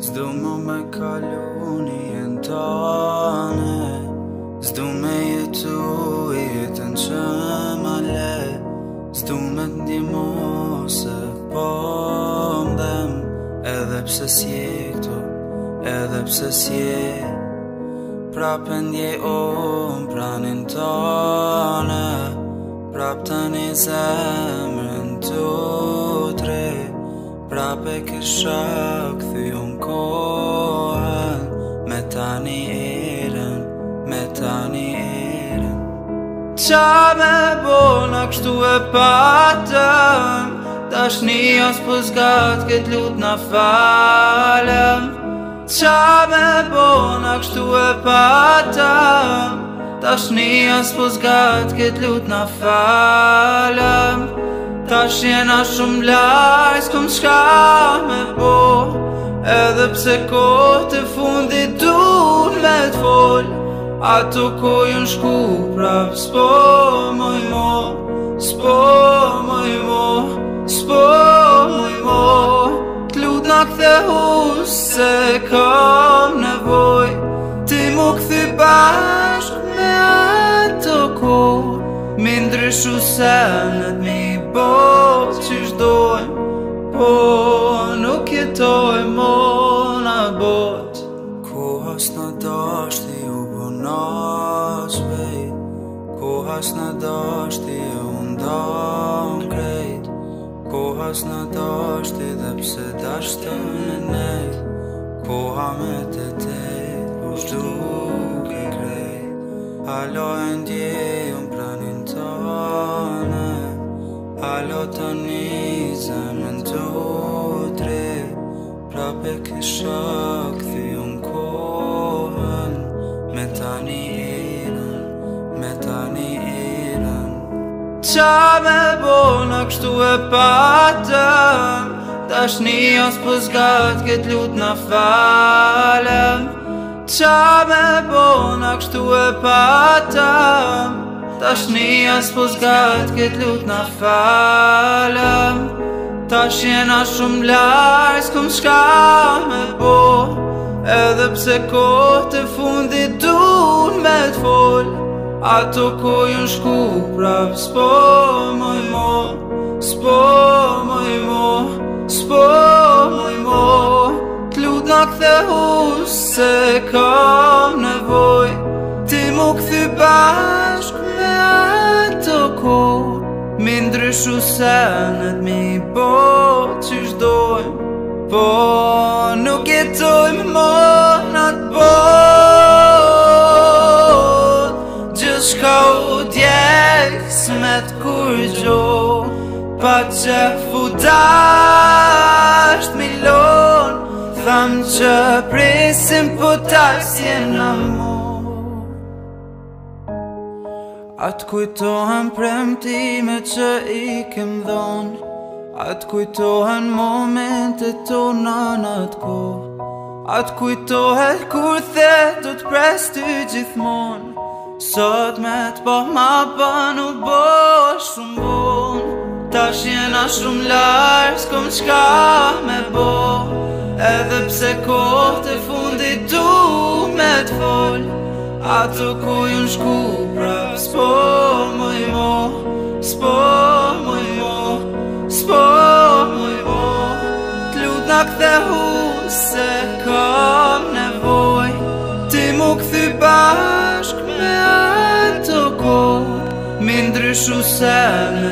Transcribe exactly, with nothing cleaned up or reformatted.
S'du mu me kalu një jenë tane, s'du me jetu jetën që ma le, s'du me t'ndihmu se po mdhem, edhe pse s'je këtu, edhe pse s'je prape ndje unë pranin tane, prap tani zemrën tu tre, prape kisha këthy unë kohën, me tani erën, me tani erën. Qa me bona kështu e patëm, dashnia s'po zgat këtë lut na falem. Qa me bona kështu e patëm, dashnia s'po zgat këtë lut na falem. Tash jena shumë larg, s'kom çka me bo, edhe pse kohët e fundit dun me t'fol, ato kohë jon shku prap s'po moj mo, s'po moj mo, s'po moj mo. T'lut na kthehu se kam nevoj, ti mu kthy bashk me ato kohë, mi ndryshu senet mi bo qysh dojmë, po nuk jetojmë mo na bot. Koha s'na dashti u bona shpejt, koha s'na dashti u ndam krejt, koha s'na dashti dhe pse dashtën me nejt, koha me të te u shduke krejt. Halo e ndje unë pranin tane, halo tani zemrën tu tre, prape kisha këthy unë kohën, me tani erën, me tani erën. Qa me bona kështu e patëm, dashnia s'po zgat këtë lut na falem. Qa me bona kështu e patëm, dashnia s'po zgat këtë lut na falem. Tash jena shumë larg, s'kom çka me bo, edhe pse kohët e fundit dun me t'fol, ato kohë jon shku prap s'po moj mo, s'po moj mo, s'po moj mo. T'lut na kthehu se kam nevoj, ti mu kthy bashk me ato kohë, mi ndryshu senet mi bo qysh dojmë, po nuk jetojmë mo na t'bot. Gjithçka u djeg s'me t'kur gjo, pa qef u dasht milon, tham që presim po tas jena mo. Atë kujtohen premtime që i kem dhon, atë kujtohen momentet tona në atë kohë, atë kujtohet kur the do t'pres ty gjithmon. Sot me t'po ma bën u bo shumë bon, tash jena shumë larg, s'kom çka me bo, edhe pse kohët e fundit du me t'fol, ato ku jon shku prap s'po moj mo, s'po moj mo, s'po moj mo. T'lut na kthehu se kam nevoj, ti mu kthy bashk me ato kohë, mi ndryshu senet